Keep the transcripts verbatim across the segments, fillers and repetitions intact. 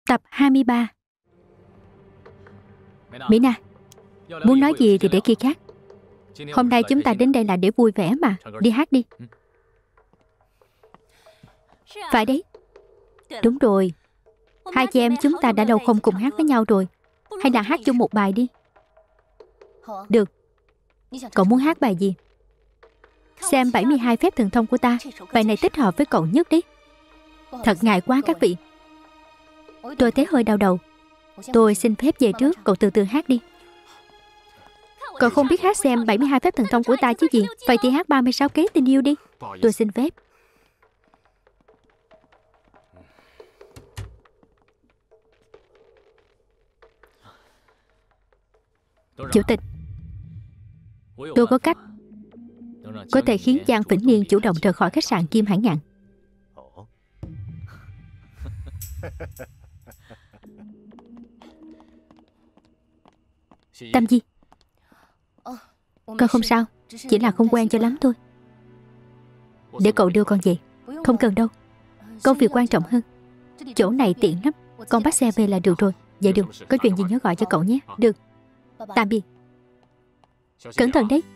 Tập hai mươi ba. Mỹ Na, muốn nói gì thì để khi khác. Hôm nay chúng ta đến đây là để vui vẻ mà. Đi hát đi. Phải đấy. Đúng rồi. Hai chị em chúng ta đã lâu không cùng hát với nhau rồi. Hay là hát chung một bài đi. Được. Cậu muốn hát bài gì? Xem bảy mươi hai phép thần thông của ta. Bài này thích hợp với cậu nhất đấy. Thật ngại quá các vị. Tôi thấy hơi đau đầu. Tôi xin phép về trước. Cậu từ từ hát đi. Cậu không biết hát xem bảy mươi hai phép thần thông của ta chứ gì. Vậy thì hát ba mươi sáu kế tình yêu đi. Tôi xin phép. Chủ tịch, tôi có cách có thể khiến Giang Vĩnh Niên chủ động rời khỏi khách sạn Kim Hải Ngạn. Tâm Di, con không sao, chỉ là không quen cho lắm thôi. Để cậu đưa con về. Không cần đâu, công việc quan trọng hơn. Chỗ này tiện lắm, con bắt xe về là được rồi. Vậy được, có chuyện gì nhớ gọi cho cậu nhé. Được, tạm biệt. Cẩn thận đấy.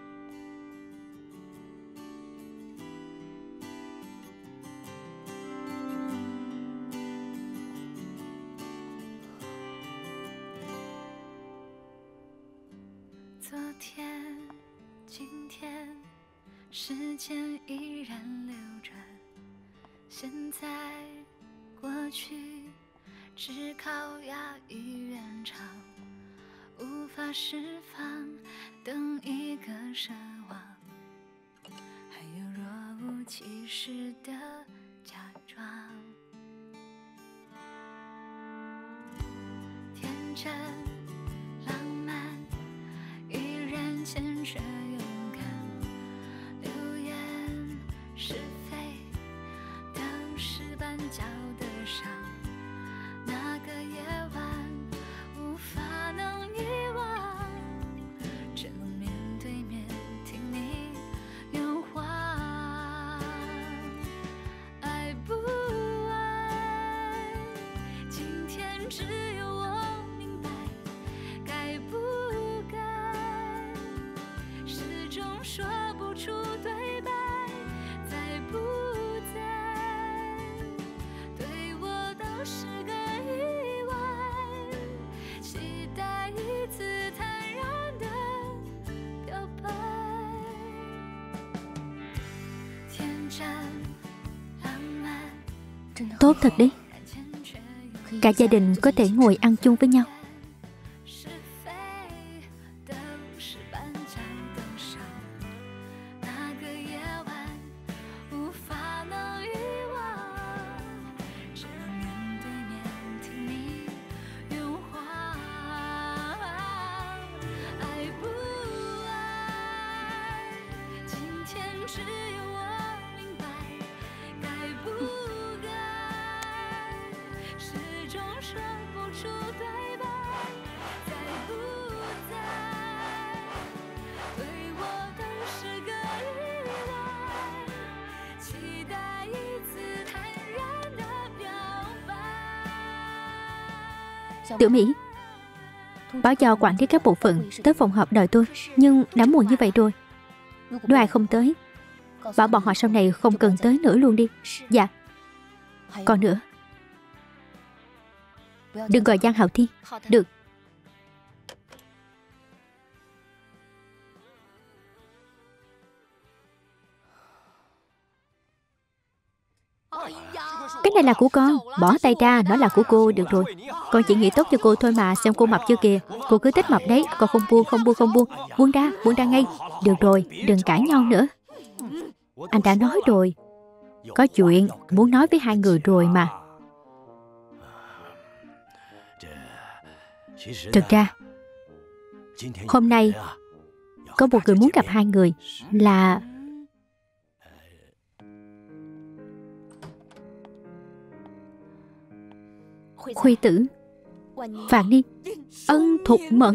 Tốt thật đấy. Cả gia đình có thể ngồi ăn chung với nhau. Tiểu Mỹ, báo cho quản lý các bộ phận tới phòng họp đợi tôi. Nhưng đã muộn như vậy rồi. Nếu ai không tới, bảo bọn họ sau này không cần tới nữa luôn đi. Dạ. Còn nữa, đừng gọi Giang Hạo Thiên. Được. Cái này là của con. Bỏ tay ra, nó là của cô. Được rồi, con chỉ nghĩ tốt cho cô thôi mà. Xem cô mập chưa kìa. Cô cứ thích mập đấy. Con không buông, không buông, không buông. Buông ra, buông ra ngay. Được rồi, đừng cãi nhau nữa. Anh đã nói rồi, có chuyện muốn nói với hai người rồi mà. Thực ra hôm nay có một người muốn gặp hai người. Là Khuy Tử, Vạn Niên, Ân Thục Mẫn.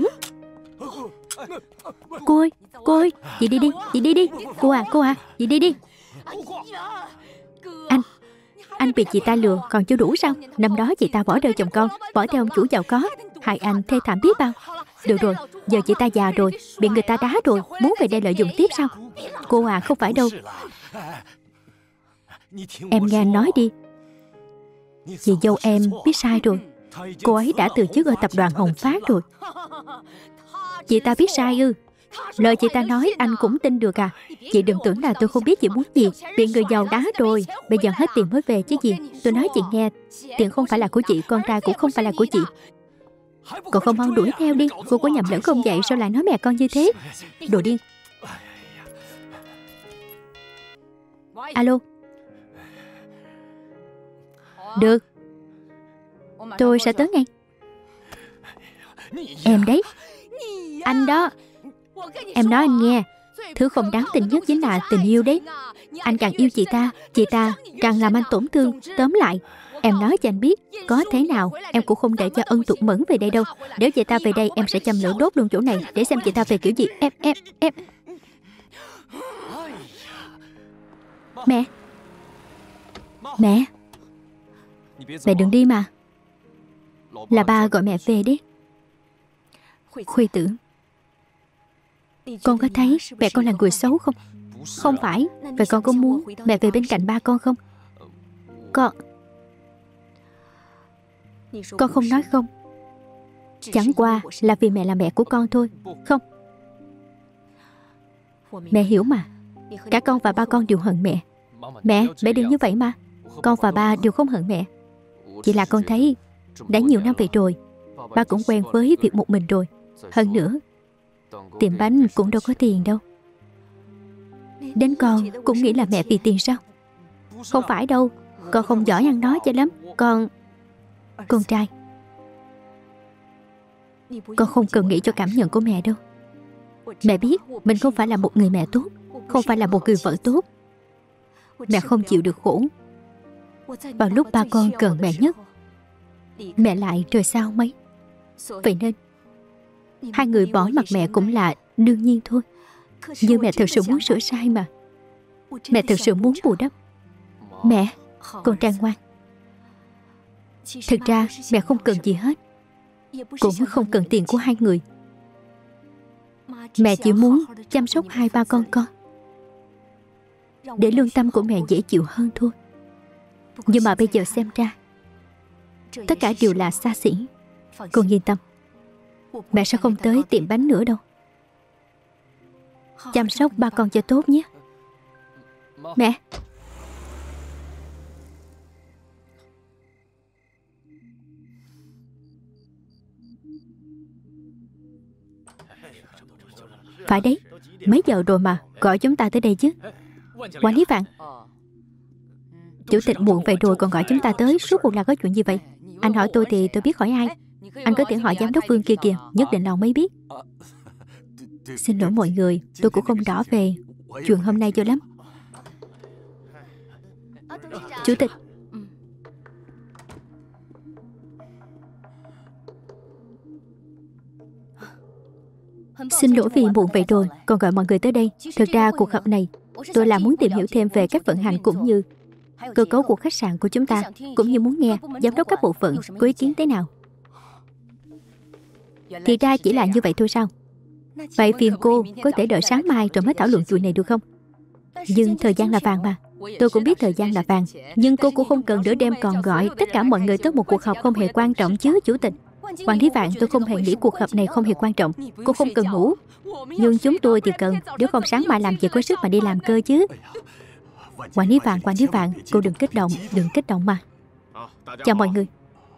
Cô ơi, cô ơi, chị đi đi, chị đi đi. Cô à, cô à, chị đi đi. Anh, anh bị chị ta lừa còn chưa đủ sao? Năm đó chị ta bỏ rơi chồng con, bỏ theo ông chủ giàu có, hại anh thê thảm biết bao. Được rồi, giờ chị ta già rồi, bị người ta đá rồi, muốn về đây lợi dụng tiếp sao? Cô à, không phải đâu. Em nghe anh nói đi. Chị dâu em biết sai rồi. Cô ấy đã từ chức ở tập đoàn Hồng Phát rồi. Chị ta biết sai ư? Lời chị ta nói anh cũng tin được à? Chị đừng tưởng là tôi không biết chị muốn gì. Bị người giàu đá rồi, bây giờ hết tiền mới về chứ gì. Tôi nói chị nghe, tiền không phải là của chị, con trai cũng không phải là của chị. Cậu không mau đuổi theo đi. Cô có nhầm lẫn không vậy? Sao lại nói mẹ con như thế? Đồ điên. Alo. Được, tôi sẽ tới ngay. Em đấy. Anh đó. Em nói anh nghe, thứ không đáng tin nhất chính là tình yêu đấy. Anh càng yêu chị ta, chị ta càng làm anh tổn thương. Tóm lại, em nói cho anh biết, có thế nào em cũng không để cho Ân Tục Mẫn về đây đâu. Nếu chị ta về đây, em sẽ châm lửa đốt luôn chỗ này, để xem chị ta về kiểu gì. Em, em, em. Mẹ. Mẹ. Mẹ đừng đi mà. Là ba gọi mẹ về đấy. Khuê Tử, con có thấy mẹ con là người xấu không? Không phải. Vậy con có muốn mẹ về bên cạnh ba con không? Con Con không nói không. Chẳng qua là vì mẹ là mẹ của con thôi. Không. Mẹ hiểu mà. Cả con và ba con đều hận mẹ. Mẹ, mẹ đừng như vậy mà. Con và ba đều không hận mẹ. Chỉ là con thấy đã nhiều năm về rồi, ba cũng quen với việc một mình rồi. Hơn nữa, tiệm bánh cũng đâu có tiền đâu. Đến con cũng nghĩ là mẹ vì tiền sao? Không phải đâu. Con không giỏi ăn nói cho lắm. Con Con trai, con không cần nghĩ cho cảm nhận của mẹ đâu. Mẹ biết mình không phải là một người mẹ tốt, không phải là một người vợ tốt. Mẹ không chịu được khổ. Vào lúc ba con cần mẹ nhất, mẹ lại rời xa mấy. Vậy nên hai người bỏ mặt mẹ cũng là đương nhiên thôi. Nhưng mẹ thực sự muốn sửa sai mà. Mẹ thực sự muốn bù đắp. Mẹ, con trai ngoan. Thực ra mẹ không cần gì hết, cũng không cần tiền của hai người. Mẹ chỉ muốn chăm sóc hai ba con con, để lương tâm của mẹ dễ chịu hơn thôi. Nhưng mà bây giờ xem ra, tất cả đều là xa xỉ. Con yên tâm, mẹ sẽ không tới tiệm bánh nữa đâu. Chăm sóc ba con cho tốt nhé. Mẹ. Phải đấy, mấy giờ rồi mà gọi chúng ta tới đây chứ? Quản lý Vạn, chủ tịch muộn vậy rồi còn gọi chúng ta tới, suốt cuộc là có chuyện gì vậy? Anh hỏi tôi thì tôi biết hỏi ai. Anh có thể hỏi giám đốc Vương kia kìa, nhất định là ông mới biết. Xin lỗi mọi người, tôi cũng không rõ về chuyện hôm nay cho lắm. Chủ tịch. Xin lỗi vì muộn vậy rồi, còn gọi mọi người tới đây. Thực ra cuộc họp này tôi là muốn tìm hiểu thêm về cách vận hành cũng như cơ cấu của khách sạn của chúng ta, cũng như muốn nghe giám đốc các bộ phận có ý kiến thế nào. Thì ra chỉ là như vậy thôi sao? Vậy phiền cô có thể đợi sáng mai rồi mới thảo luận chuyện này được không? Nhưng thời gian là vàng mà. Tôi cũng biết thời gian là vàng, nhưng cô cũng không cần nửa đêm còn gọi tất cả mọi người tới một cuộc họp không hề quan trọng chứ, chủ tịch. Quản lý Vạn, tôi không hề nghĩ cuộc họp này không hề quan trọng. Cô không cần ngủ, nhưng chúng tôi thì cần. Nếu không sáng mai làm gì có sức mà đi làm cơ chứ. Quản lý Vạn, quản lý Vạn, cô đừng kích động, đừng kích động mà. Chào mọi người.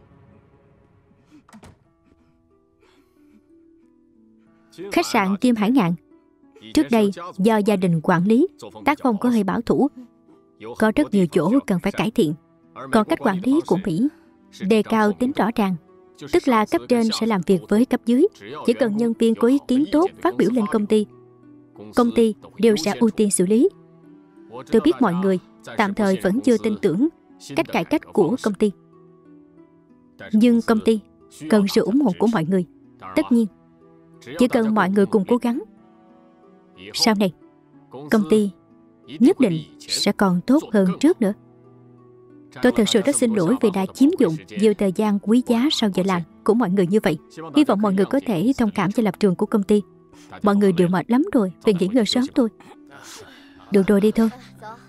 Khách sạn Kim Hải Ngạn trước đây do gia đình quản lý, tác phong có hơi bảo thủ, có rất nhiều chỗ cần phải cải thiện. Còn cách quản lý của Mỹ đề cao tính rõ ràng, tức là cấp trên sẽ làm việc với cấp dưới. Chỉ cần nhân viên có ý kiến tốt phát biểu lên công ty, công ty đều sẽ ưu tiên xử lý. Tôi biết mọi người tạm thời vẫn chưa tin tưởng cách cải cách của công ty, nhưng công ty cần sự ủng hộ của mọi người. Tất nhiên, chỉ cần mọi người cùng cố gắng, sau này công ty nhất định sẽ còn tốt hơn trước nữa. Tôi thật sự rất xin lỗi vì đã chiếm dụng nhiều thời gian quý giá sau giờ làm của mọi người như vậy. Hy vọng mọi người có thể thông cảm cho lập trường của công ty. Mọi người đều mệt lắm rồi, về nghỉ ngơi sớm thôi. Được rồi, đi thôi.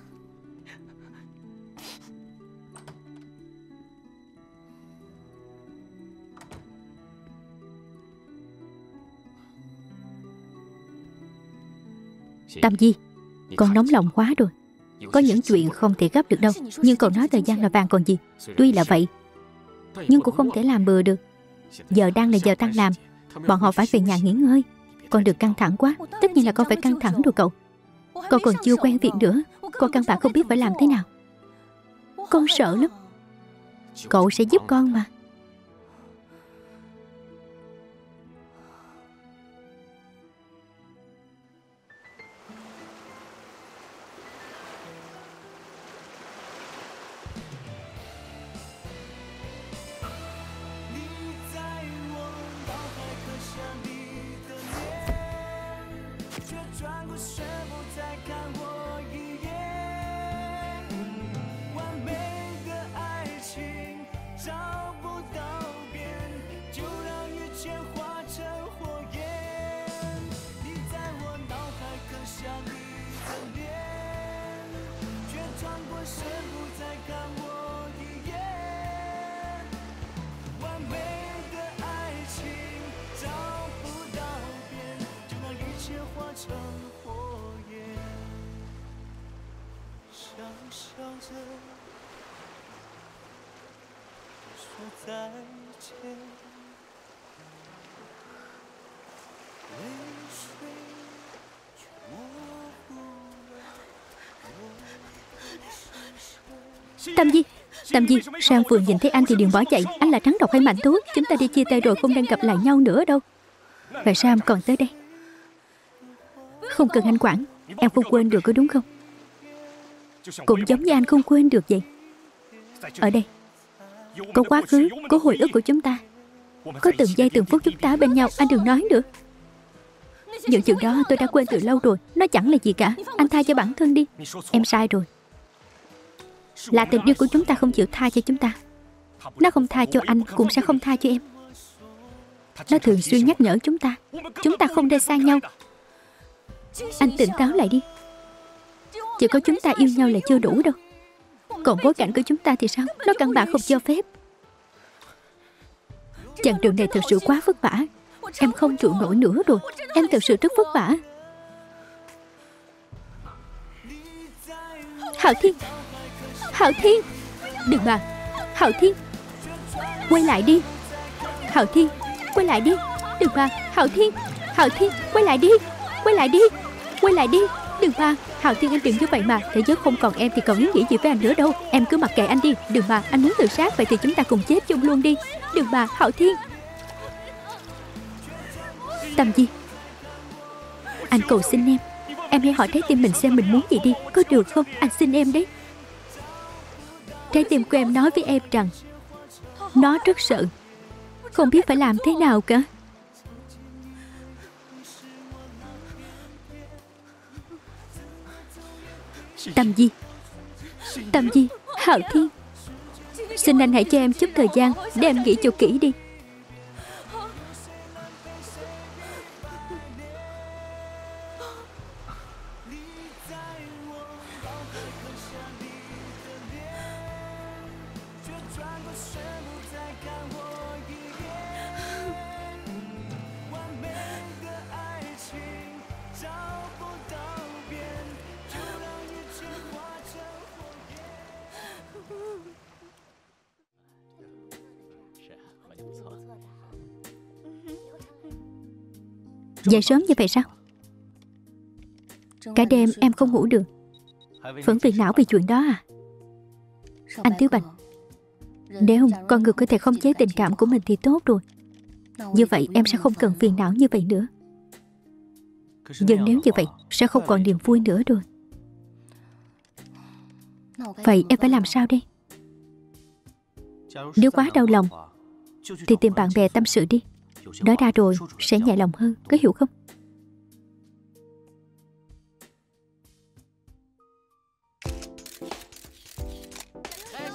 Tam Di, con nóng lòng quá rồi. Có những chuyện không thể gấp được đâu. Nhưng cậu nói thời gian là vàng còn gì. Tuy là vậy, nhưng cũng không thể làm bừa được. Giờ đang là giờ tăng làm, bọn họ phải về nhà nghỉ ngơi. Con đừng căng thẳng quá. Tất nhiên là con phải căng thẳng rồi cậu. Con còn chưa quen việc nữa. Con căn bản không biết phải làm thế nào. Con sợ lắm. Cậu sẽ giúp con mà. Tam Di, Tam Di, Sang Phường nhìn thấy anh thì đừng bỏ chạy. Anh là trắng độc hay mạnh thú? Chúng ta đi chia tay rồi, không đang gặp lại nhau nữa đâu. Và Sam còn tới đây. Không cần anh quản. Em không quên được có đúng không? Cũng giống như anh không quên được vậy. Ở đây có quá khứ, có hồi ức của chúng ta, có từng giây từng phút chúng ta bên nhau. Anh đừng nói nữa. Những chuyện đó tôi đã quên từ lâu rồi. Nó chẳng là gì cả. Anh tha cho bản thân đi. Em sai rồi. Là tình yêu của chúng ta không chịu tha cho chúng ta. Nó không tha cho anh, cũng sẽ không tha cho em. Nó thường xuyên nhắc nhở chúng ta, chúng ta không nên xa nhau. Anh tỉnh táo lại đi. Chỉ có chúng ta yêu nhau là chưa đủ đâu. Còn bối cảnh của chúng ta thì sao? Nó căn bản không cho phép. Chặng đường này thật sự quá vất vả. Em không trụ nổi nữa rồi. Em thật sự rất vất vả. Hạo Thiên, Hạo Thiên, đừng mà. Hạo Thiên, quay lại đi. Hạo Thiên, quay lại đi. Đừng mà. Hạo Thiên, Hạo Thiên, quay lại đi. Quay lại đi. Quay lại đi. Đừng mà. Hạo Thiên, anh đừng như vậy mà. Thế giới không còn em thì còn ý nghĩ gì với anh nữa đâu. Em cứ mặc kệ anh đi. Đừng mà. Anh muốn tự sát, vậy thì chúng ta cùng chết chung luôn đi. Đừng mà. Hạo Thiên. Tam Di, anh cầu xin em. Em hãy hỏi trái tim mình xem mình muốn gì đi. Có được không? Anh xin em đấy. Trái tim của em nói với em rằng nó rất sợ, không biết phải làm thế nào cả. Tam Di, Tam Di, Hạo Thiên, xin anh hãy cho em chút thời gian để em nghĩ cho kỹ đi. Dậy sớm như vậy sao? Cả đêm em không ngủ được. Vẫn phiền não vì chuyện đó à? Anh Thiếu Bạch, nếu con người có thể khống chế tình cảm của mình thì tốt rồi. Như vậy em sẽ không cần phiền não như vậy nữa. Nhưng nếu như vậy sẽ không còn niềm vui nữa rồi. Vậy em phải làm sao đây? Nếu quá đau lòng thì tìm bạn bè tâm sự đi. Nói ra rồi sẽ nhẹ lòng hơn, có hiểu không?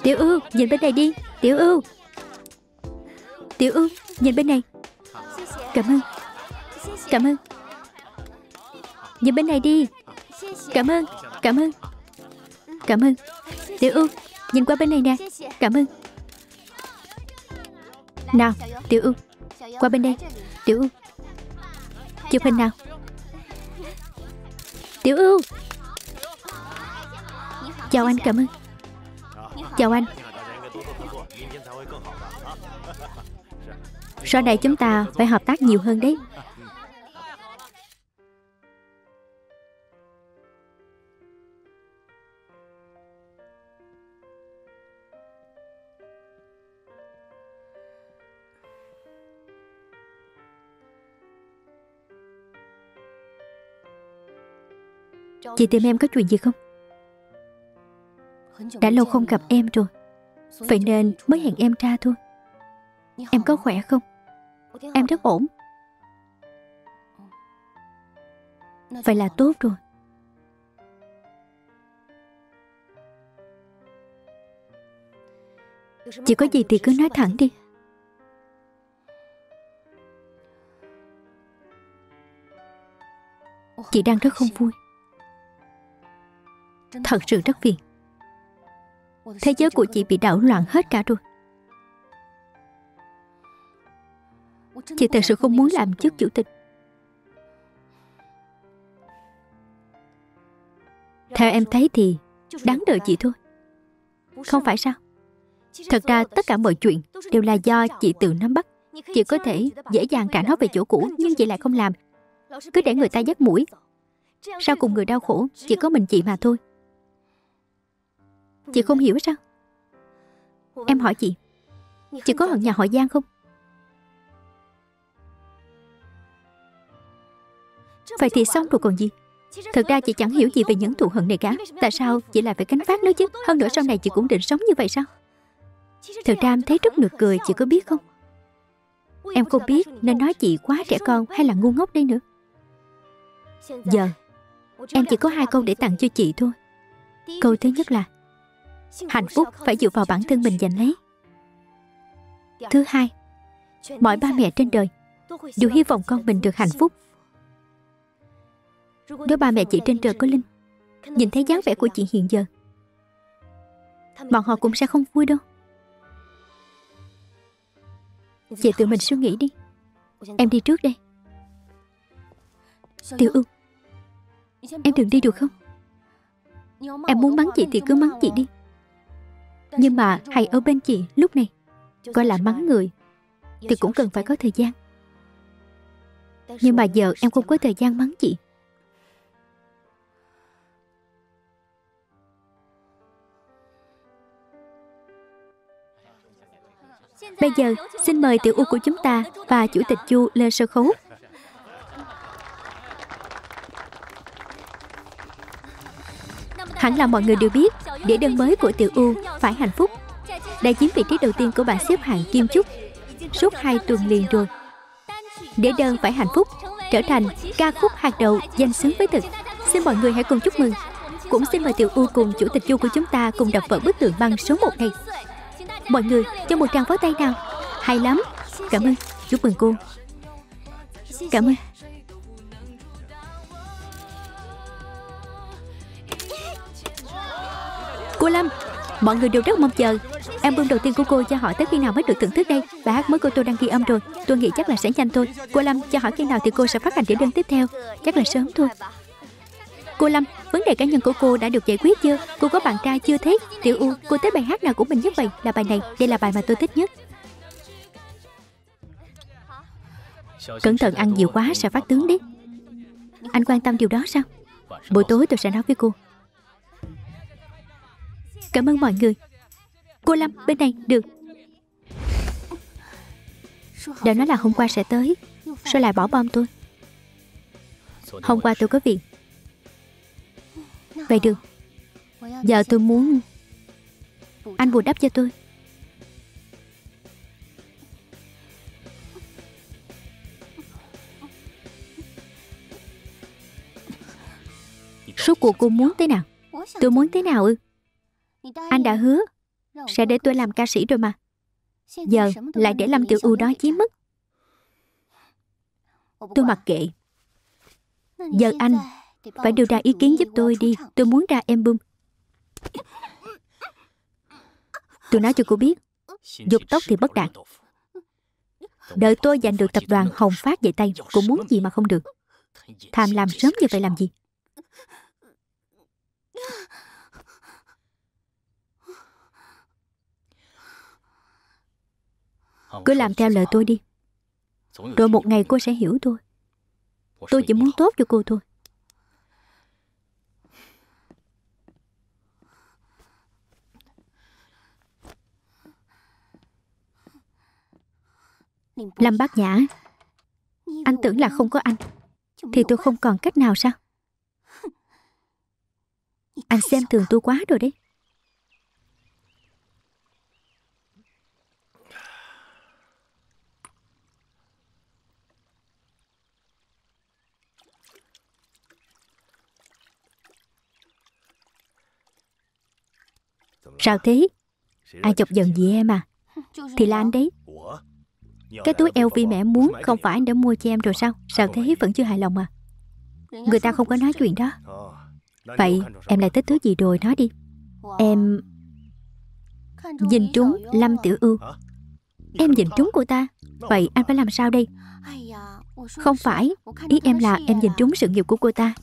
Tiểu Ưu, nhìn bên này đi. Tiểu Ưu, Tiểu Ưu, nhìn bên này. Cảm ơn. Cảm ơn. Nhìn bên này đi. Cảm ơn. Cảm ơn. Cảm ơn. Tiểu Ưu, nhìn qua bên này nè. Cảm ơn. Nào, Tiểu Ưu, qua bên đây. Tiểu Ưu, chụp hình nào. Tiểu Ưu. Chào anh, cảm ơn. Chào anh. Sau này chúng ta phải hợp tác nhiều hơn đấy. Chị tìm em có chuyện gì không? Đã lâu không gặp em rồi, vậy nên mới hẹn em ra thôi. Em có khỏe không? Em rất ổn. Vậy là tốt rồi. Chị có gì thì cứ nói thẳng đi. Chị đang rất không vui. Thật sự rất phiền. Thế giới của chị bị đảo loạn hết cả rồi. Chị thật sự không muốn làm chức chủ tịch. Theo em thấy thì đáng đợi chị thôi. Không phải sao? Thật ra tất cả mọi chuyện đều là do chị tự nắm bắt. Chị có thể dễ dàng cả nó về chỗ cũ, nhưng chị lại không làm. Cứ để người ta dắt mũi. Sau cùng người đau khổ chỉ có mình chị mà thôi. Chị không hiểu sao? Em hỏi chị, chị có hận nhà họ Giang không? Vậy thì xong rồi còn gì. Thật ra chị chẳng hiểu gì về những thù hận này cả. Tại sao chị lại phải gánh vác nó chứ? Hơn nữa sau này chị cũng định sống như vậy sao? Thật ra em thấy rất nực cười, chị có biết không? Em không biết nên nói chị quá trẻ con hay là ngu ngốc đây nữa. Giờ em chỉ có hai câu để tặng cho chị thôi. Câu thứ nhất là hạnh phúc phải dựa vào bản thân mình giành lấy. Thứ hai, mọi ba mẹ trên đời đều hy vọng con mình được hạnh phúc. Nếu ba mẹ chị trên trời có linh nhìn thấy dáng vẻ của chị hiện giờ, bọn họ cũng sẽ không vui đâu. Chị tự mình suy nghĩ đi. Em đi trước đây. Tiểu Ưu, em đừng đi được không? Em muốn mắng chị thì cứ mắng chị đi, nhưng mà hãy ở bên chị lúc này. Coi là mắng người thì cũng cần phải có thời gian. Nhưng mà giờ em không có thời gian mắng chị. Bây giờ xin mời Tiểu Ưu của chúng ta và Chủ tịch Chu lên sân khấu. Hẳn là mọi người đều biết đĩa đơn mới của Tiểu Ưu phải hạnh phúc đã chiếm vị trí đầu tiên của bảng xếp hạng Kim Chúc suốt hai tuần liền rồi. Đĩa đơn phải hạnh phúc trở thành ca khúc hàng đầu danh xứng với thực. Xin mọi người hãy cùng chúc mừng. Cũng xin mời Tiểu Ưu cùng Chủ tịch Chu của chúng ta cùng đập vỡ bức tượng băng số một này. Mọi người cho một tràng pháo tay nào. Hay lắm. Cảm ơn. Chúc mừng cô. Cảm ơn. Cô Lâm, mọi người đều rất mong chờ album đầu tiên của cô, cho hỏi tới khi nào mới được thưởng thức đây. Bài hát mới của tôi đang ghi âm rồi, tôi nghĩ chắc là sẽ nhanh thôi. Cô Lâm, cho hỏi khi nào thì cô sẽ phát hành đĩa đơn tiếp theo? Chắc là sớm thôi. Cô Lâm, vấn đề cá nhân của cô đã được giải quyết chưa? Cô có bạn trai chưa thế? Tiểu Ưu, cô thích bài hát nào của mình nhất vậy? Là bài này, đây là bài mà tôi thích nhất. Cẩn thận ăn nhiều quá sẽ phát tướng đấy. Anh quan tâm điều đó sao? Buổi tối tôi sẽ nói với cô. Cảm ơn mọi người. Cô Lâm, bên này, được. Đã nói là hôm qua sẽ tới, sao lại bỏ bom tôi? Hôm qua tôi có việc. Vậy được. Giờ tôi muốn anh bù đắp cho tôi. Số cuộc cô muốn thế nào? Tôi muốn thế nào ư? Anh đã hứa sẽ để tôi làm ca sĩ rồi mà. Giờ lại để Lâm Tiểu Ưu đó chiếm mất. Tôi mặc kệ. Giờ anh phải đưa ra ý kiến giúp tôi đi. Tôi muốn ra album. Tôi nói cho cô biết, dục tốc thì bất đạt. Đợi tôi giành được tập đoàn Hồng Phát về tay, cô muốn gì mà không được. Tham lam sớm như vậy làm gì? Cứ làm theo lời tôi đi. Rồi một ngày cô sẽ hiểu tôi. Tôi chỉ muốn tốt cho cô thôi. Lâm Bát Nhã, anh tưởng là không có anh thì tôi không còn cách nào sao? Anh xem thường tôi quá rồi đấy. Sao thế? Ai chọc giận gì em à? Thì là anh đấy. Cái túi eo vi mẹ muốn không phải anh đã mua cho em rồi sao? Sao thế vẫn chưa hài lòng à? Người ta không có nói chuyện đó. Vậy em lại thích thứ gì rồi nói đi. Em nhìn trúng Lâm Tiểu Ưu. Em nhìn trúng cô ta. Vậy anh phải làm sao đây? Không phải, ý em là em nhìn trúng sự nghiệp của cô ta.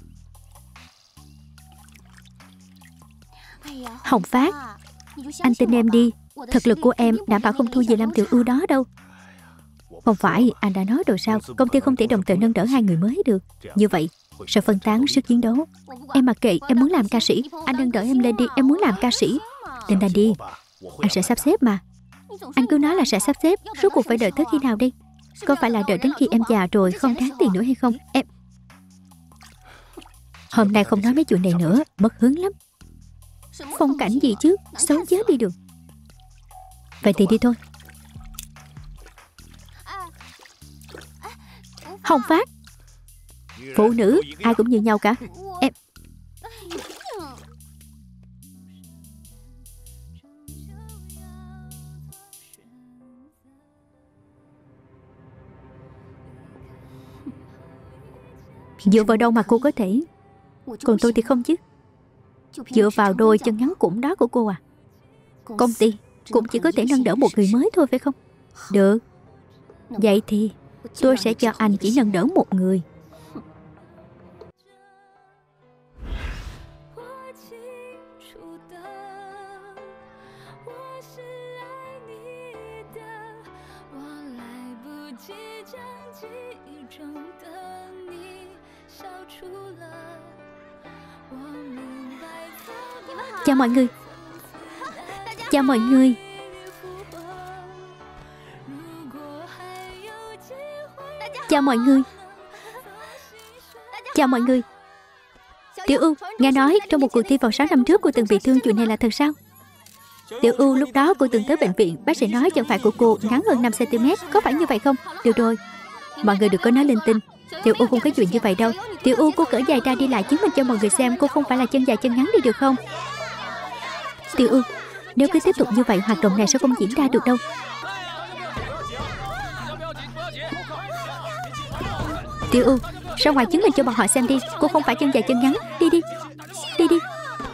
Hồng Phát, anh tin em đi. Thực lực của em đảm bảo không thua gì Lâm Tiểu Ưu đó đâu. Không phải, anh đã nói rồi sao? Công ty không thể đồng thời nâng đỡ hai người mới được. Như vậy sẽ phân tán sức chiến đấu. Em mặc kệ, em muốn làm ca sĩ. Anh nâng đỡ em lên đi, em muốn làm ca sĩ. Tin anh đi, anh sẽ sắp xếp mà. Anh cứ nói là sẽ sắp xếp. Rốt cuộc phải đợi tới khi nào đi? Có phải là đợi đến khi em già rồi không đáng tiền nữa hay không? Em hôm nay không nói mấy chuyện này nữa, mất hứng lắm. Phong cảnh gì chứ, xấu chết đi được. Vậy thì đi thôi. Hồng Phát, phụ nữ ai cũng như nhau cả. Em dựa vào đâu mà cô có thể? Còn tôi thì không chứ. Dựa vào đôi chân ngắn cũng đó của cô à? Công ty cũng chỉ có thể nâng đỡ một người mới thôi phải không? Được. Vậy thì tôi sẽ cho anh chỉ nâng đỡ một người. Chào mọi người. Chào mọi người. Chào mọi người. Chào mọi người. Tiểu Ưu, nghe nói trong một cuộc thi vào sáu năm trước cô từng bị thương, chuyện này là thật sao? Tiểu Ưu, lúc đó cô từng tới bệnh viện, bác sĩ nói chân phải của cô ngắn hơn năm xăng ti mét, có phải như vậy không? Được rồi, mọi người đừng có nói linh tinh. Tiểu Ưu không có chuyện như vậy đâu. Tiểu Ưu, cô cởi giày ra đi lại chứng minh cho mọi người xem cô không phải là chân dài chân ngắn đi được không? Tiểu Ưu, nếu cứ tiếp tục như vậy hoạt động này sẽ không diễn ra được đâu. Tiểu Ưu, ra ngoài chứng minh cho bọn họ xem đi, cô không phải chân dài chân ngắn. Đi đi, đi đi.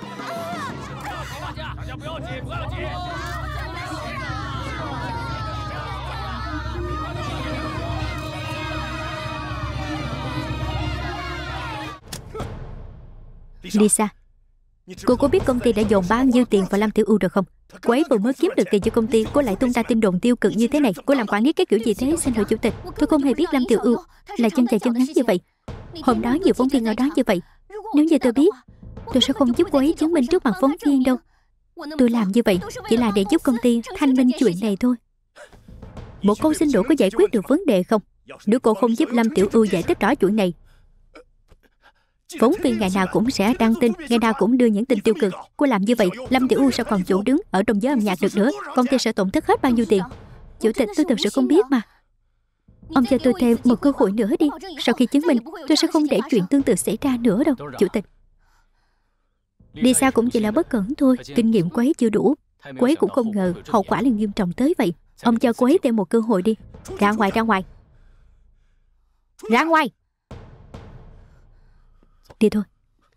Lisa, cô có biết công ty đã dồn bao nhiêu tiền vào Lâm Tiểu Ưu rồi không? Cô ấy vừa mới kiếm được tiền cho công ty, cô lại tung ra tin đồn tiêu cực như thế này. Cô làm quản lý cái kiểu gì thế? Xin lỗi chủ tịch, tôi không hề biết Lâm Tiểu Ưu là chân dài chân ngắn như vậy. Hôm đó nhiều phóng viên ở đó như vậy. Nếu như tôi biết, tôi sẽ không giúp cô ấy chứng minh trước mặt phóng viên đâu. Tôi làm như vậy chỉ là để giúp công ty thanh minh chuyện này thôi. Một câu xin lỗi có giải quyết được vấn đề không? Nếu cô không giúp Lâm Tiểu Ưu giải thích rõ chuyện này, phóng viên ngày nào cũng sẽ đăng tin, ngày nào cũng đưa những tin tiêu cực. Cô làm như vậy, Lâm Tiểu Ưu sao còn chỗ đứng ở trong giới âm nhạc được nữa? Công ty sẽ tổn thất hết bao nhiêu tiền? Chủ tịch, tôi thật sự không biết mà. Ông cho tôi thêm một cơ hội nữa đi. Sau khi chứng minh, tôi sẽ không để chuyện tương tự xảy ra nữa đâu. Chủ tịch, Lisa cũng chỉ là bất cẩn thôi, kinh nghiệm của ấy chưa đủ. Cô ấy cũng không ngờ hậu quả liền nghiêm trọng tới vậy. Ông cho cô ấy thêm một cơ hội đi. Ra ngoài, ra ngoài. Ra ngoài. Đi thôi.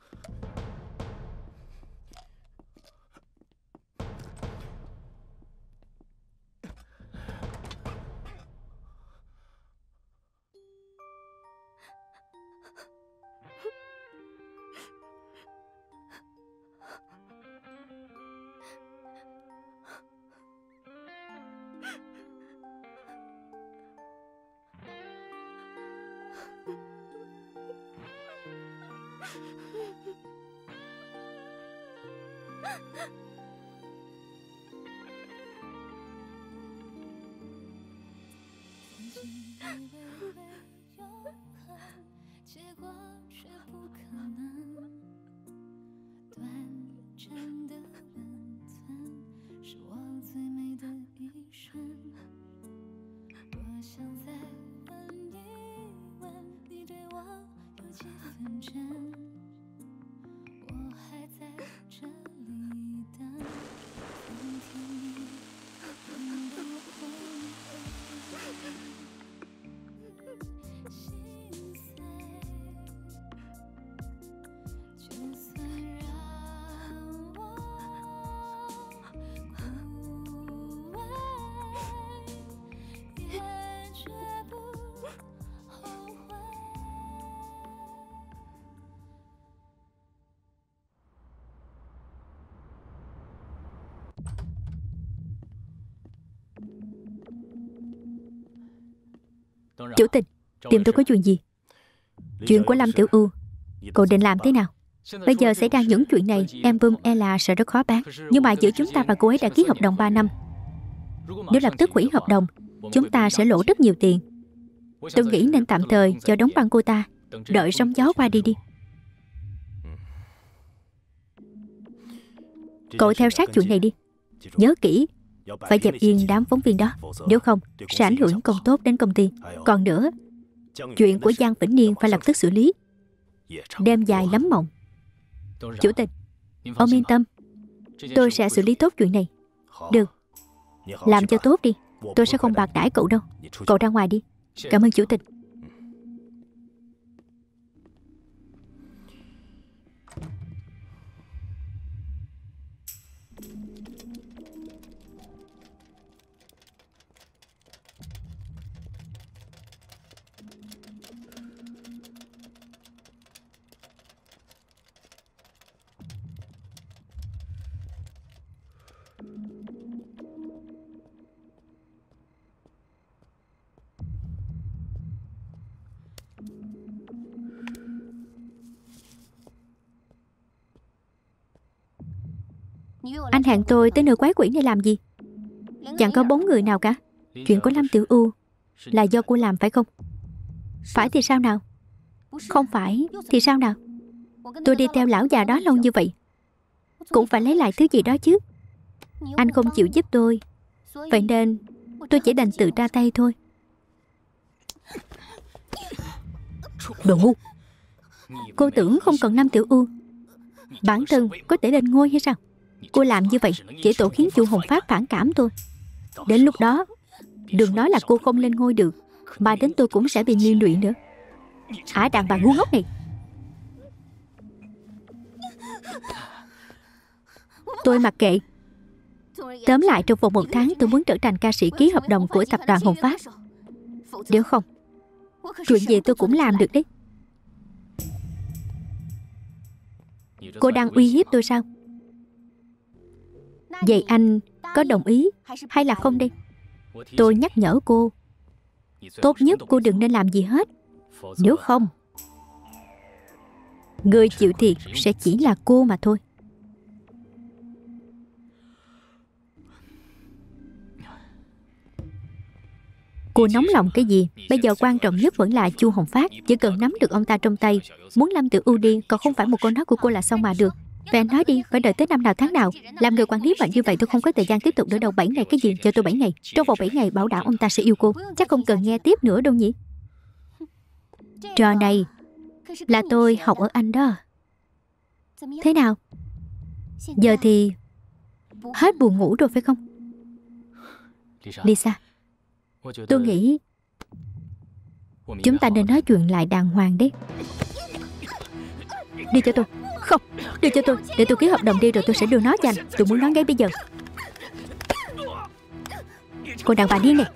Chủ tịch, tìm tôi có chuyện gì? Chuyện của Lâm Tiểu U, cô định làm thế nào? Bây giờ xảy ra những chuyện này, album Ella sẽ rất khó bán. Nhưng mà giữa chúng ta và cô ấy đã ký hợp đồng ba năm. Nếu lập tức hủy hợp đồng, chúng ta sẽ lỗ rất nhiều tiền. Tôi nghĩ nên tạm thời cho đóng băng cô ta, đợi sóng gió qua đi đi. Cậu theo sát chuyện này đi. Nhớ kỹ, phải dẹp yên đám phóng viên đó. Nếu không, sẽ ảnh hưởng không tốt đến công ty. Còn nữa, chuyện của Giang Vĩnh Niên phải lập tức xử lý. Đêm dài lắm mộng. Chủ tịch, ông yên tâm, tôi sẽ xử lý tốt chuyện này. Được, làm cho tốt đi. Tôi sẽ không bạc đãi cậu đâu. Cậu ra ngoài đi. Cảm ơn chủ tịch. Anh hẹn tôi tới nơi quái quỷ này làm gì? Chẳng có bóng người nào cả. Chuyện của Lâm Tiểu U là do cô làm phải không? Phải thì sao nào? Không phải thì sao nào? Tôi đi theo lão già đó lâu như vậy, cũng phải lấy lại thứ gì đó chứ. Anh không chịu giúp tôi, vậy nên tôi chỉ đành tự ra tay thôi. Đồ ngu! Cô tưởng không cần Lâm Tiểu U, bản thân có thể lên ngôi hay sao? Cô làm như vậy chỉ tổ khiến chu Hồng Phát phản cảm thôi. Đến lúc đó, đừng nói là cô không lên ngôi được, mà đến tôi cũng sẽ bị liên lụy nữa. Ả đàn bà ngu ngốc này! Tôi mặc kệ. Tóm lại, trong vòng một tháng tôi muốn trở thành ca sĩ ký hợp đồng của tập đoàn Hồng Phát. Nếu không, chuyện gì tôi cũng làm được đấy. Cô đang uy hiếp tôi sao? Vậy anh có đồng ý hay là không đây? Tôi nhắc nhở cô, tốt nhất cô đừng nên làm gì hết. Nếu không, người chịu thiệt sẽ chỉ là cô mà thôi. Cô nóng lòng cái gì? Bây giờ quan trọng nhất vẫn là chu Hồng Phát. Chỉ cần nắm được ông ta trong tay, muốn Lâm Tiểu U đi, còn không phải một câu nói của cô là xong mà được. Vậy anh nói đi, phải đợi tới năm nào tháng nào? Làm người quản lý mạnh như vậy tôi không có thời gian tiếp tục nữa đâu. Bảy ngày cái gì? Cho tôi bảy ngày. Trong vòng bảy ngày bảo đảm ông ta sẽ yêu cô. Chắc không cần nghe tiếp nữa đâu nhỉ? Trò này là tôi học ở anh đó. Thế nào? Giờ thì Hết buồn ngủ rồi phải không? Lisa, tôi nghĩ chúng ta nên nói chuyện lại đàng hoàng đấy. Đi cho tôi. Không, đưa cho tôi. Để tôi ký hợp đồng đi rồi tôi sẽ đưa nó cho anh. Tôi muốn nói ngay bây giờ. Cô đàn bà điên này.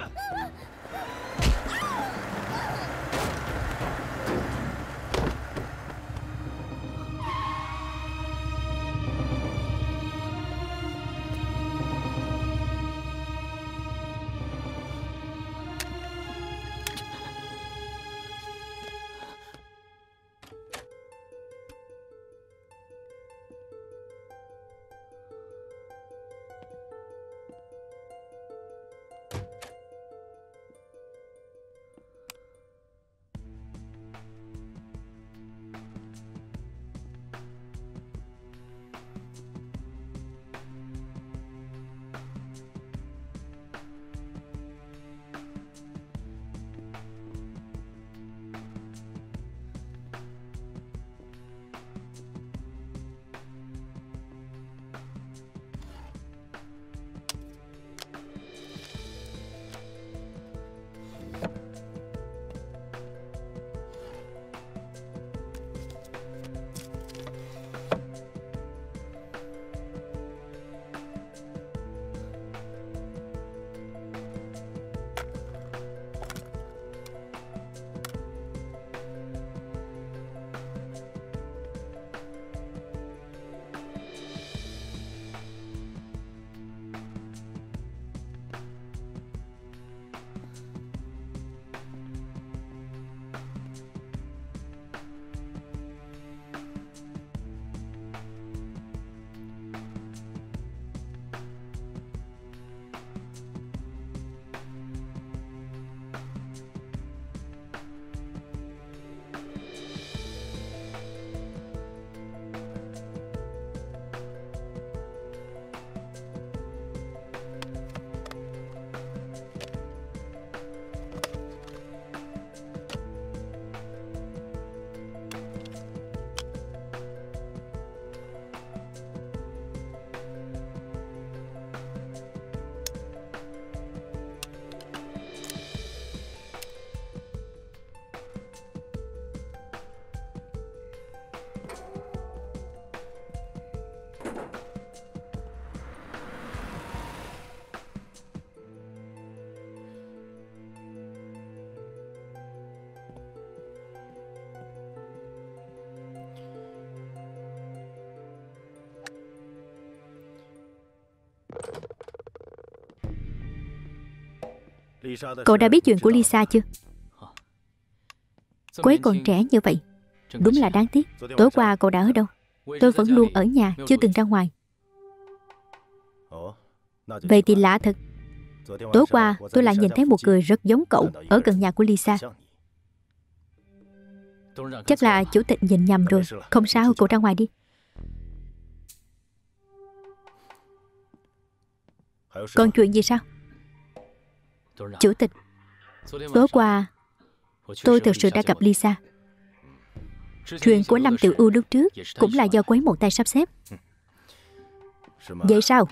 Cậu đã biết chuyện của Lisa chưa? Cô ấy còn trẻ như vậy. Đúng là đáng tiếc. Tối qua cậu đã ở đâu? Tôi vẫn luôn ở nhà, chưa từng ra ngoài. Vậy thì lạ thật. Tối qua tôi lại nhìn thấy một người rất giống cậu ở gần nhà của Lisa. Chắc là chủ tịch nhìn nhầm rồi. Không sao, cậu ra ngoài đi. Còn chuyện gì sao? Chủ tịch, tối qua tôi thực sự đã gặp Lisa. Chuyện của Lâm Tiểu Ưu lúc trước cũng là do cô ấy một tay sắp xếp. Vậy sao?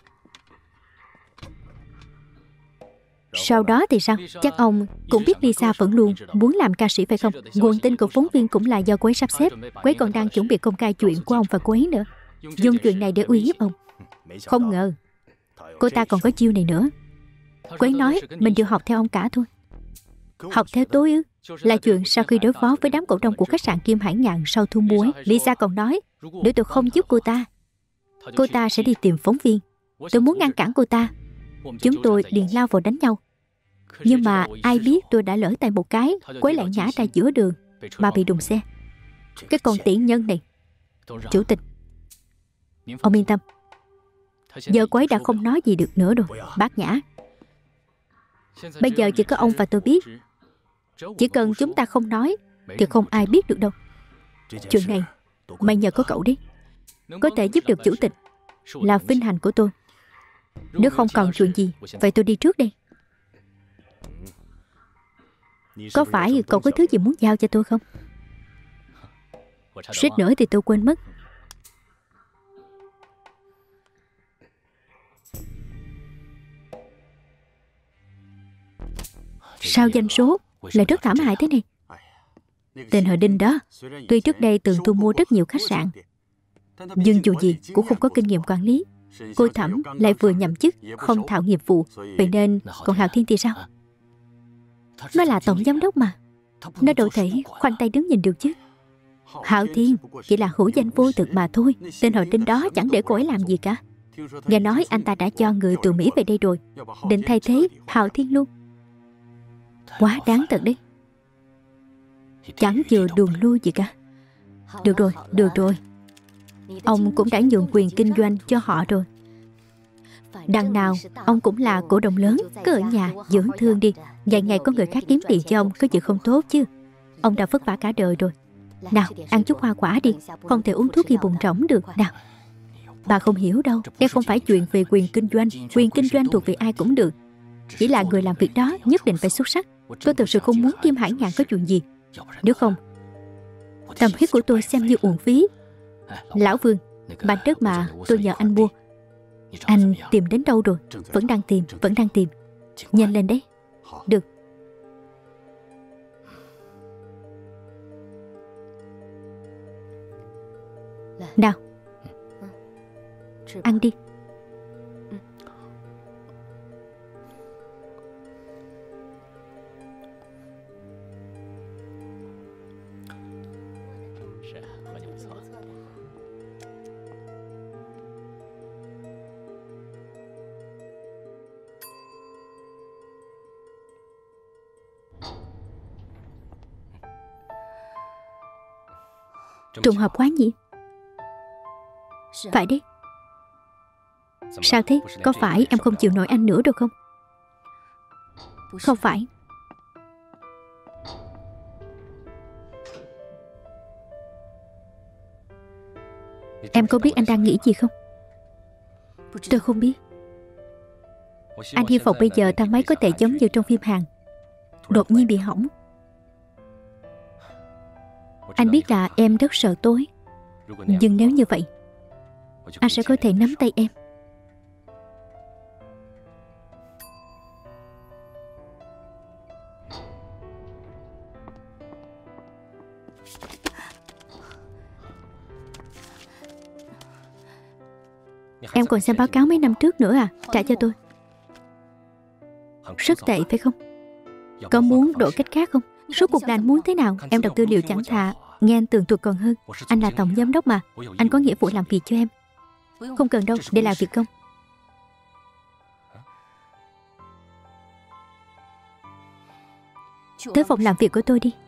Sau đó thì sao? Chắc ông cũng biết Lisa vẫn luôn muốn làm ca sĩ phải không? Nguồn tin của phóng viên cũng là do cô ấy sắp xếp. Cô ấy còn đang chuẩn bị công khai chuyện của ông và cô ấy nữa. Dùng chuyện này để uy hiếp ông. Không ngờ cô ta còn có chiêu này nữa. Cô ấy nói mình đều học theo ông cả thôi. Học theo tôi ư? Là chuyện sau khi đối phó với đám cổ đông của khách sạn Kim Hải Ngạn sau thu mua ấy. Lisa còn nói nếu tôi không giúp cô ta, cô ta sẽ đi tìm phóng viên. Tôi muốn ngăn cản cô ta. Chúng tôi liền lao vào đánh nhau. Nhưng mà ai biết tôi đã lỡ tay một cái, cô ấy lại ngã ra giữa đường mà bị đụng xe. Cái con tiện nhân này. Chủ tịch, ông yên tâm. Giờ cô ấy đã không nói gì được nữa rồi. Bác Nhã, bây giờ chỉ có ông và tôi biết. Chỉ cần chúng ta không nói thì không ai biết được đâu. Chuyện này may nhờ có cậu đấy. Có thể giúp được chủ tịch là vinh hạnh của tôi. Nếu không còn chuyện gì, vậy tôi đi trước đây. Có phải cậu có thứ gì muốn giao cho tôi không? Suýt nữa thì tôi quên mất. Sao doanh số lại rất thảm hại thế này? Tên họ Đinh đó, tuy trước đây từng thu mua rất nhiều khách sạn, nhưng dù gì cũng không có kinh nghiệm quản lý. Cô Thẩm lại vừa nhậm chức, không thạo nghiệp vụ. Vậy nên còn Hạo Thiên thì sao? Nó là tổng giám đốc mà, nó đâu thể khoanh tay đứng nhìn được chứ. Hạo Thiên chỉ là hữu danh vô thực mà thôi. Tên họ Đinh đó chẳng để cô ấy làm gì cả. Nghe nói anh ta đã cho người từ Mỹ về đây rồi, định thay thế Hạo Thiên luôn. Quá đáng thật đấy. Chẳng chừa đường lui gì cả. Được rồi, được rồi. Ông cũng đã nhượng quyền kinh doanh cho họ rồi. Đằng nào ông cũng là cổ đông lớn. Cứ ở nhà dưỡng thương đi. Vài ngày có người khác kiếm tiền cho ông, có gì không tốt chứ. Ông đã vất vả cả đời rồi. Nào, ăn chút hoa quả đi. Không thể uống thuốc khi bụng rỗng được. Nào. Bà không hiểu đâu. Đây không phải chuyện về quyền kinh doanh. Quyền kinh doanh thuộc về ai cũng được. Chỉ là người làm việc đó nhất định phải xuất sắc. Tôi thực sự không muốn Kim Hải Ngạn có chuyện gì. Nếu không, tâm huyết của tôi xem như uổng phí. Lão Vương, mảnh đất mà tôi nhờ anh mua, anh tìm đến đâu rồi? Vẫn đang tìm, vẫn đang tìm. Nhanh lên đấy. Được. Nào, ăn đi. Trùng hợp quá nhỉ? Phải đấy. Sao thế? Có phải em không chịu nổi anh nữa được không? Không phải. Em có biết anh đang nghĩ gì không? Tôi không biết. Anh hy vọng bây giờ thang máy có thể giống như trong phim Hàn, đột nhiên bị hỏng. Anh biết là em rất sợ tối, nhưng nếu như vậy, anh sẽ có thể nắm tay em. Em còn xem báo cáo mấy năm trước nữa à? Trả cho tôi. Rất tệ phải không? Có muốn đổi cách khác không? Số cuộc là anh muốn thế nào? Em đọc tư liệu chẳng thà nghe anh tường thuật còn hơn. Anh là tổng giám đốc mà, anh có nghĩa vụ làm việc cho em. Không cần đâu, đây là việc công. Tới phòng làm việc của tôi đi.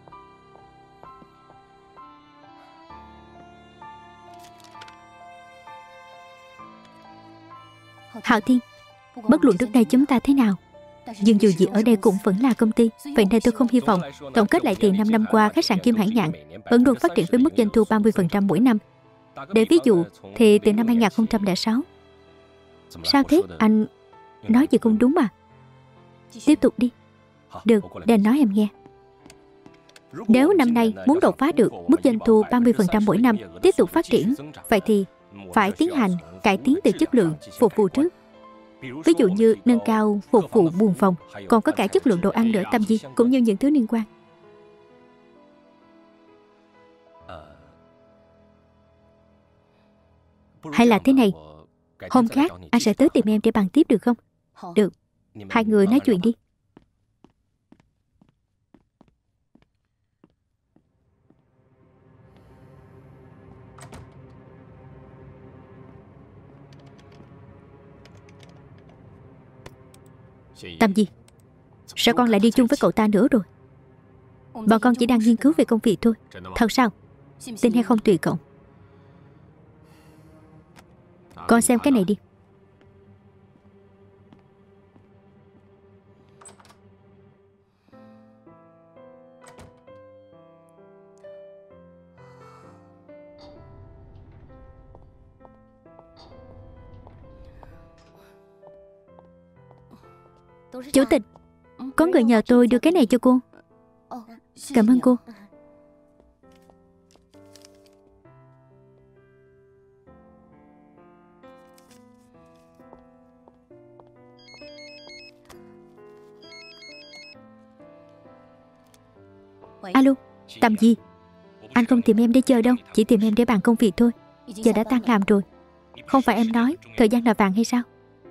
Hạo Thiên, bất luận trước đây chúng ta thế nào, nhưng dù gì ở đây cũng vẫn là công ty. Vậy nên tôi không hy vọng tổng kết lại tiền năm năm qua khách sạn Kim Hải Ngạn vẫn luôn phát triển với mức doanh thu ba mươi phần trăm mỗi năm. Để ví dụ thì từ năm hai nghìn không trăm lẻ sáu. Sao thế? Anh nói gì không đúng mà. Tiếp tục đi. Được, để anh nói em nghe. Nếu năm nay muốn đột phá được mức doanh thu ba mươi phần trăm mỗi năm, tiếp tục phát triển, vậy thì phải tiến hành cải tiến từ chất lượng phục vụ trước. Ví dụ như nâng cao phục vụ buồng phòng, còn có cả chất lượng đồ ăn nữa, tầm gì cũng như những thứ liên quan. Hay là thế này, hôm khác anh sẽ tới tìm em để bàn tiếp được không? Được, hai người nói chuyện đi. Tầm gì? Sao con lại đi chung với cậu ta nữa rồi? Bọn con chỉ đang nghiên cứu về công việc thôi. Thật sao? Tin hay không tùy cậu. Con xem cái này đi. Chủ tịch, có người nhờ tôi đưa cái này cho cô. Cảm ơn cô. Alo, Tầm Di. Anh không tìm em để chơi đâu, chỉ tìm em để bàn công việc thôi. Giờ đã tan làm rồi. Không phải em nói thời gian là vàng hay sao?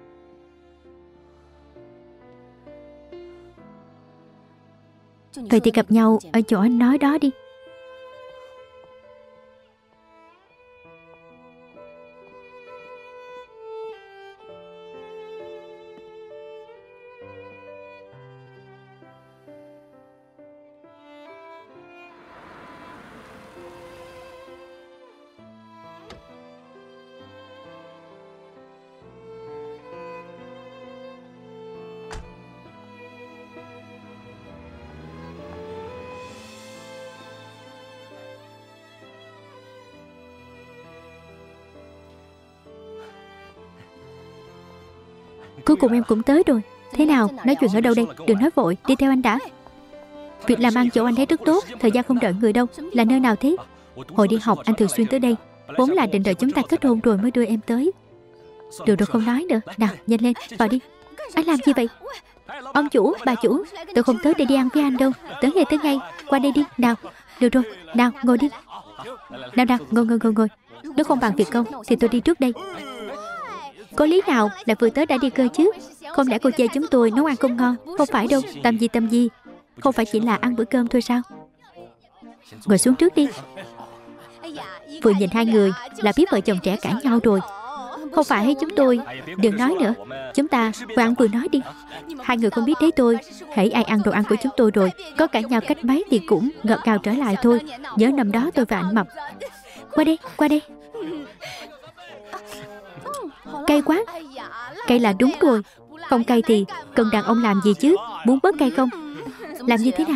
Vậy thì gặp nhau ở chỗ anh nói đó đi. Cuối cùng em cũng tới rồi. Thế nào, nói chuyện ở đâu đây? Đừng nói vội, đi theo anh đã. Việc làm ăn chỗ anh thấy rất tốt, thời gian không đợi người đâu. Là nơi nào thế? Hồi đi học anh thường xuyên tới đây. Vốn là định đợi chúng ta kết hôn rồi mới đưa em tới. Được rồi, không nói nữa. Nào, nhanh lên, vào đi. Anh làm gì vậy? Ông chủ, bà chủ, tôi không tới để đi ăn với anh đâu. Tới ngay, tới ngay, qua đây đi, nào. Được rồi, nào, ngồi đi. Nào nào, ngồi ngồi ngồi ngồi. Nếu không bàn việc công thì tôi đi trước đây. Có lý nào là vừa tới đã đi cơ chứ? Không lẽ cô chê chúng tôi nấu ăn không ngon? Không phải đâu, Tầm Di Tầm Di. Không phải chỉ là ăn bữa cơm thôi sao? Ngồi xuống trước đi. Vừa nhìn hai người là biết vợ chồng trẻ cãi nhau rồi. Không phải chúng tôi. Đừng nói nữa. Chúng ta vừa ăn vừa nói đi. Hai người không biết đấy tôi. Hễ ai ăn đồ ăn của chúng tôi rồi, có cãi nhau cách mấy thì cũng ngọt ngào trở lại thôi. Nhớ năm đó tôi và anh Mập. Qua đây, qua đây. Cay quá. Cay là đúng rồi. Không cay thì cần đàn ông làm gì chứ? Muốn bớt cay không? Làm như thế nào?